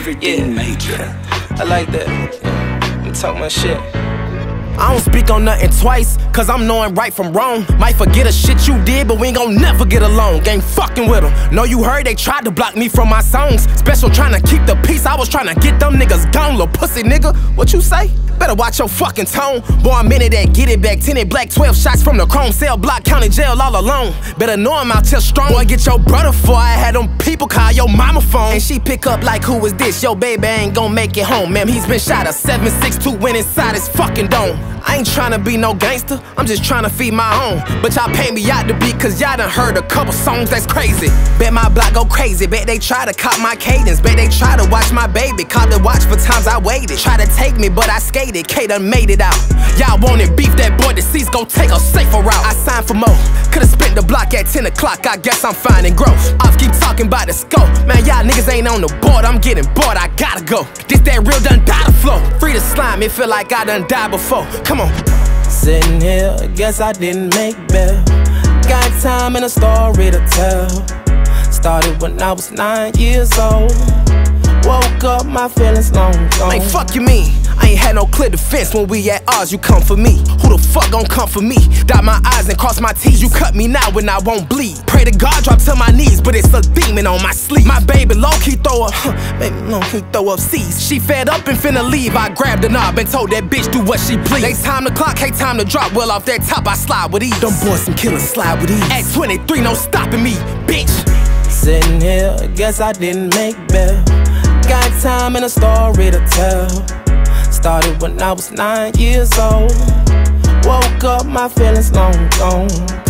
Everything major. I like that. Yeah. You talk my shit. I don't speak on nothing twice, cause I'm knowing right from wrong. Might forget a shit you did, but we ain't gon' never get along. Ain't fucking with them. Know you heard they tried to block me from my songs. Special trying to keep the peace, I was trying to get them niggas gone. Little pussy nigga, what you say? Better watch your fucking tone. Boy, I'm in it that get it back. Tinted black, 12 shots from the chrome cell block, county jail all alone. Better know I'm out here strong. Boy, get your brother for I had them people call your mama phone. And she pick up like, who is this? Yo, baby ain't gon' make it home. Ma'am, he's been shot. A 7.62 went inside his fucking dome. I ain't tryna be no gangster, I'm just tryna feed my own. But y'all pay me out to be, cause y'all done heard a couple songs that's crazy. Bet my block go crazy, bet they try to cop my cadence. Bet they try to watch my baby, caught the watch for times I waited. Try to take me, but I skated, K done made it out. Y'all wanted beef, that boy deceased, go take a safer route. I signed for more, could've spent the block at 10 o'clock, I guess I'm finding growth. Off keep talking about the scope, man y'all niggas ain't on the board, I'm getting bored, I gotta go. This that real done die to flow, free to slime, it feel like I done died before, come on. Sitting here, guess I didn't make bail. Got time and a story to tell. Started when I was 9 years old. Woke up, my feelings long gone. Man, fuck you mean? I ain't had no clear defense when we at odds, you come for me. Who the fuck gon' come for me? Dot my eyes and cross my T's. You cut me now when I won't bleed. Pray to God, drop to my knees, but it's a demon on my sleeve. My baby low-key throw up, baby low-key throw up C's. She fed up and finna leave. I grabbed the knob and told that bitch do what she please. They time the clock, hey time to drop. Well off that top, I slide with ease. Them boys some killers slide with ease. At 23, no stopping me, bitch. Sitting here, guess I didn't make bail. Got time and a story to tell. Started when I was 9 years old. Woke up, my feelings long gone.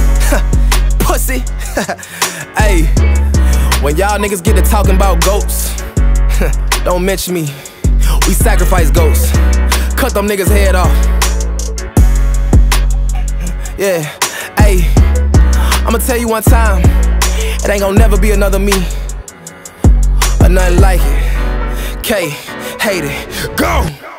Pussy. Hey, when y'all niggas get to talking about goats, don't mention me. We sacrifice goats. Cut them niggas' head off. Yeah, hey, I'ma tell you one time, it ain't gon' never be another me, or nothing like it. K, hate it, go!